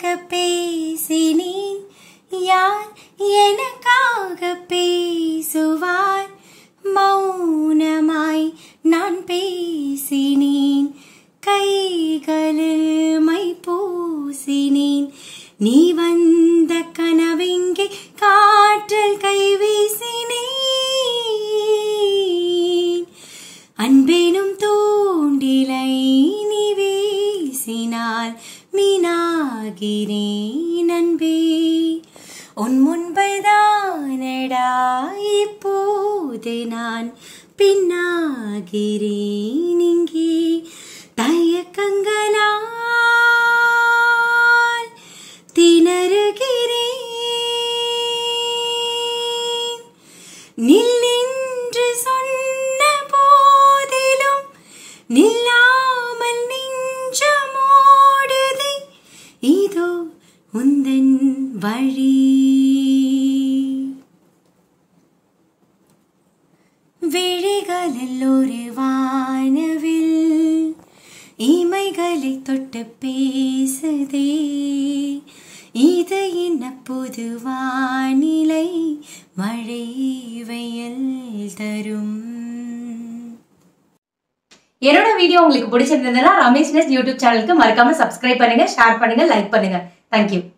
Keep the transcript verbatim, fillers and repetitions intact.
பேசினேன் யார் எனக்காக பேசுவார் மௌனமாய் நான் பேசினேன் கைகளில் மை பூசினேன் நீ வந்த கனவெங்கே காற்றில் கை வீசினேன் அன்பெனும் தூண்டிலை நீ வீசினால் மீனாகிறேன் அன்பே உன் முன்பைதானடா இப்போது நான் பின்னாகிறேன் இங்கே தயக்கங்களால் திணறுகிறேன் நில்லென்று சொன்ன போதிலும் நில்லாமல் நெஞ்சமோடுதே இதோ உந்தன் வழி விழிகளில் ஒரு வானவில் இமைகளை தொட்டு பேசுதே இது என்ன புது வானிலை மழை வெயில் தரும். என்னோட வீடியோ உங்களுக்கு பிடிச்சிருந்ததுன்னா ரமேஷ் நெஸ் யூடியூப் சேனலுக்கு மறக்காம சப்ஸ்கிரைப் பண்ணுங்க, ஷேர் பண்ணுங்க, லைக் பண்ணுங்க. தேங்க்யூ.